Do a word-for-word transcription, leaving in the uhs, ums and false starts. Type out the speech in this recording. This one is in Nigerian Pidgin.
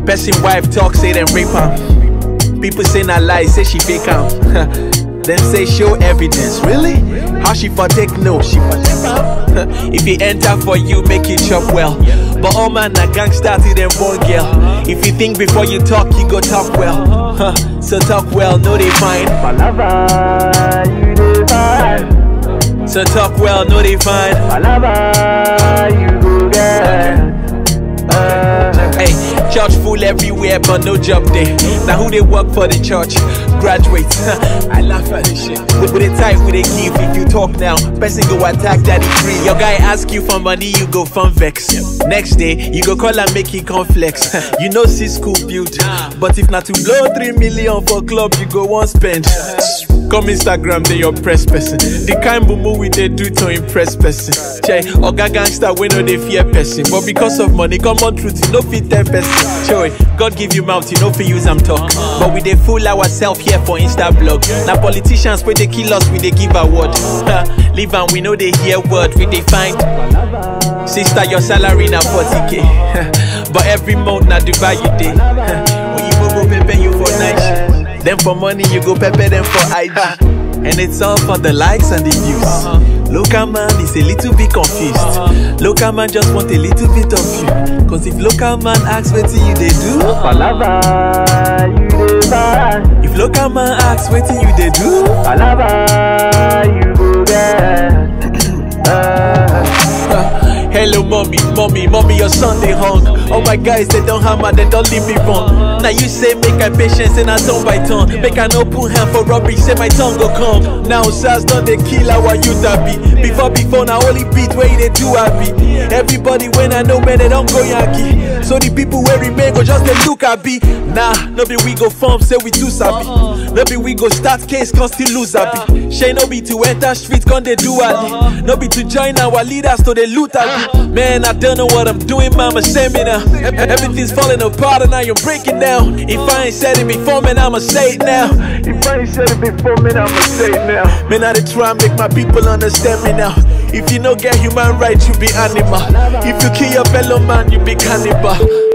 Person wife talk, say them rape am. People say na lie, say she fake am. Then say show evidence. Really? How she for take no? She for take am. If he enter for you, make you chop well. But all man na gangster till them born girl. If you think before you talk, you go talk well. Huh. So talk well, no they fine. Palava, you dey fine. So talk well, no they fine. Palava, you go get. Hey, church full everywhere, but no job there. Now who they work for the church? Graduates. I laugh at this shit. With, with the type we they give, if you talk now, person go attack daddy free. Your guy ask you for money, you go fun vex. Next day, you go call and make he complex. You know see school build, but if not to blow three million for club, you go one spend. Come Instagram, they your press person. The kind boom we they do to impress person. Che, oga gangster, we know they fear person. But because of money, come on truth, you know fit ten person. Joy, God give you mouth, you know fi use am talk. But we they fool ourselves here for Insta blog. Now politicians where they kill us, we they give award. Leave and we know they hear word, we they find. Sister, your salary na forty K. But every month na Dubai you day. When you go go pay you for night shit. Then for money you go pepper them for I G. And it's all for the likes and the views. uh-huh. Local man is a little bit confused. uh-huh. Local man just want a little bit of you. Cause if local man asks what you they do, Palava, you dey fine. if local man asks what you they do, Palava, you go get. hello mommy, mommy, mommy, your son they hung. All my guys they don't hammer, they don't leave me wrong. Now you say make I patience and I turn by turn. Make an open hand for rubbish, say my tongue go come. Now SARS done they kill our youth I be. Before before now only beat where they do I be. Everybody when I know man they don't go Yankee. So the people where remain go just they look I be. Nah, no be we go form say we too sabi. No be we go start case cause still lose I be. Shay no be to enter street gun they do I. No be to join our leaders to they loot I be. Man, I don't know what I'm doing, mama, send me now. Everything's falling apart and now you're breaking down. If I ain't said it before, man, I'ma say it now. If I ain't said it before, man, I'ma say it now. Man, I dey try and make my people understand me now. If you no get human rights, you be animal. If you kill your fellow man, you be cannibal.